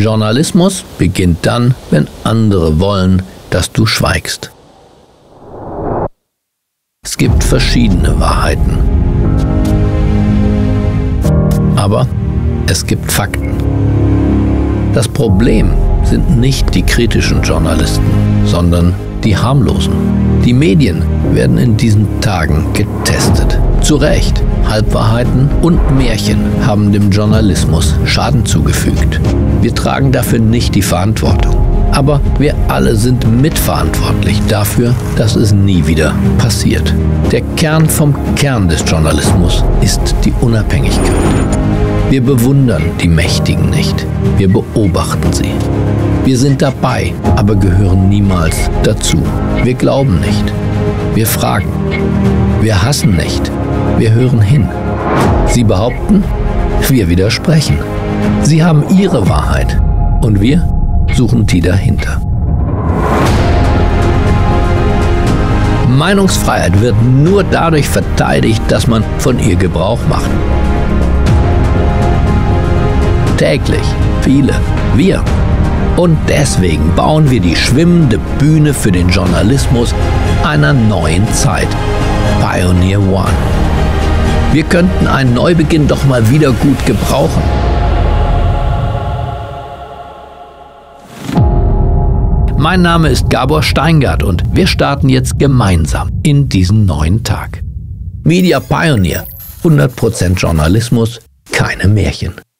Journalismus beginnt dann, wenn andere wollen, dass du schweigst. Es gibt verschiedene Wahrheiten. Aber es gibt Fakten. Das Problem sind nicht die kritischen Journalisten, sondern die harmlosen. Die Medien werden in diesen Tagen getestet. Zu Recht, Halbwahrheiten und Märchen haben dem Journalismus Schaden zugefügt. Wir tragen dafür nicht die Verantwortung. Aber wir alle sind mitverantwortlich dafür, dass es nie wieder passiert. Der Kern vom Kern des Journalismus ist die Unabhängigkeit. Wir bewundern die Mächtigen nicht, wir beobachten sie. Wir sind dabei, aber gehören niemals dazu. Wir glauben nicht, wir fragen. Wir hassen nicht, wir hören hin. Sie behaupten, wir widersprechen. Sie haben ihre Wahrheit und wir suchen die dahinter. Meinungsfreiheit wird nur dadurch verteidigt, dass man von ihr Gebrauch macht. Täglich, viele, wir. Und deswegen bauen wir die schwimmende Bühne für den Journalismus einer neuen Zeit. Pioneer One. Wir könnten einen Neubeginn doch mal wieder gut gebrauchen. Mein Name ist Gabor Steingart und wir starten jetzt gemeinsam in diesen neuen Tag. Media Pioneer, 100% Journalismus, keine Märchen.